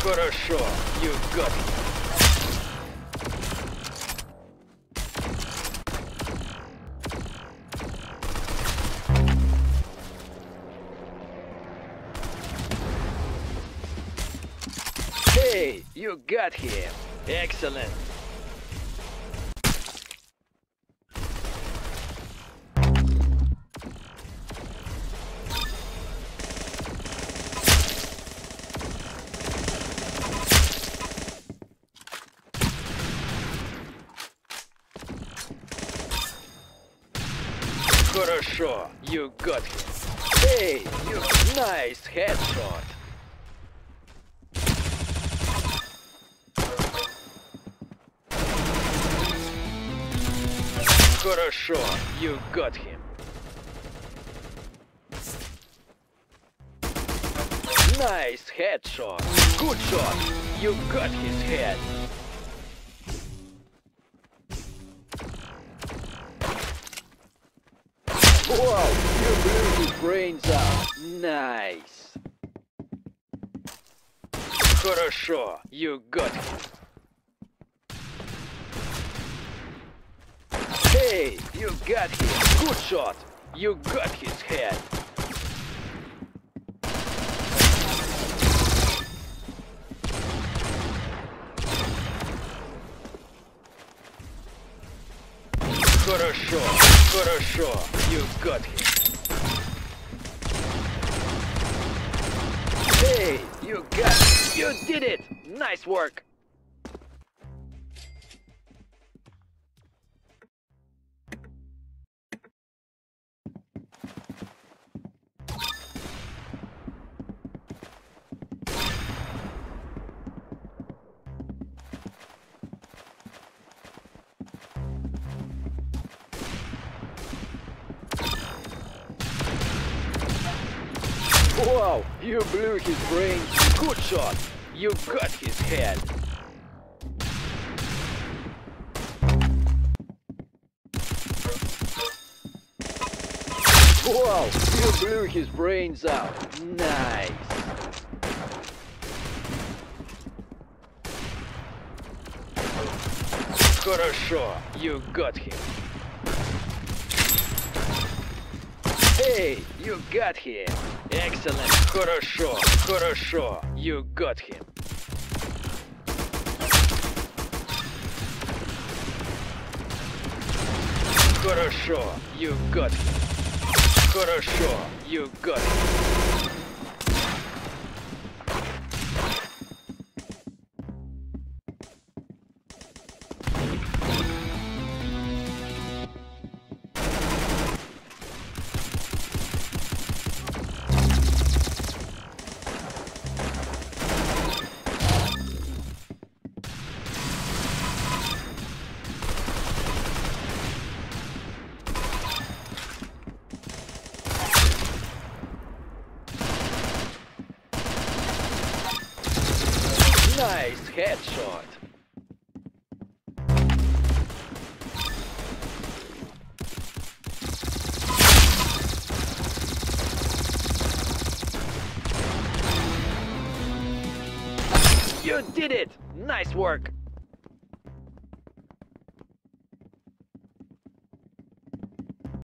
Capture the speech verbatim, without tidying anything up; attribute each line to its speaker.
Speaker 1: Хорошо, you got it. Hey, you got him. Excellent. Хорошо, you got him. Hey, you nice headshot. Хорошо, you got him. Nice headshot. Good shot. You got his head. Wow, you blew his brains out. Nice. Хорошо, you got him. Hey, you got him. Good shot. You got his head. Хорошо, хорошо. You got him. Hey, you got it. You did it. Nice work. Wow, you blew his brains. Good shot. You got his head. Wow, you blew his brains out. Nice. Хорошо, you got him. Hey, you got him. Excellent. Хорошо, хорошо. You got him. Хорошо, you got him. Хорошо, you got him. Nice headshot. You did it! Nice work.